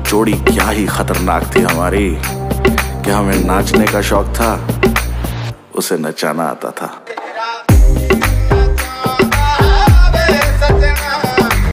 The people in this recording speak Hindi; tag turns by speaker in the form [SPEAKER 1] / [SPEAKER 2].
[SPEAKER 1] जोड़ी क्या ही खतरनाक थी हमारी कि हमें नाचने का शौक था, उसे नचाना आता था।